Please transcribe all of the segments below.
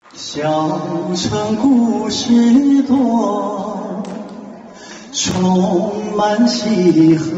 小城故事多，充满喜和。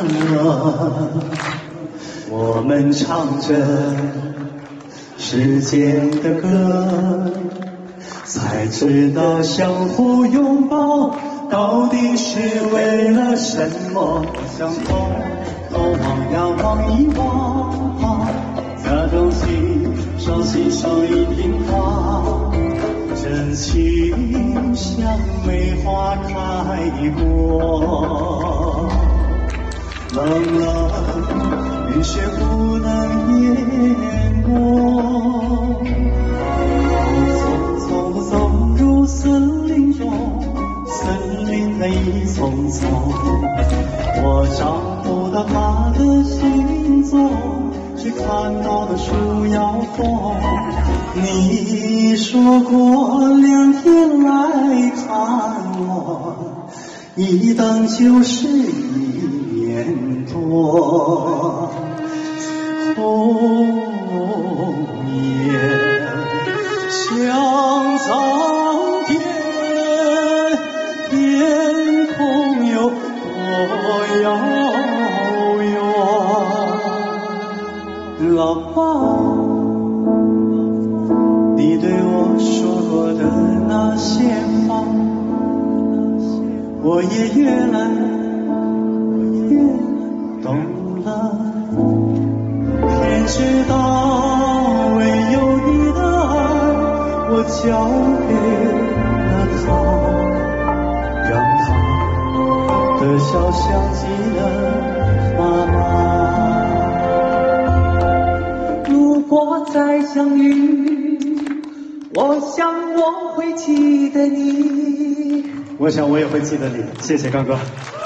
我们唱着时间的歌，才知道相互拥抱到底是为了什么。想走，走望呀望一望，假装欣赏欣赏一瓶花，真情像梅花开过。冷冷雨雪不能淹没，匆匆走入森林中，森林的一丛丛，我找不到他的行踪，只看到的树摇风。你说过2天来看我，一等就是1年多。红颜像苍天，天空有多遥远。老爸，你对我说过的那些话，我也越来越懂了。天知道，唯有你的爱，我交给了他，让他的笑像极了妈妈。 如果再相遇，我想我会记得你。 我想我也会记得你，谢谢刚哥。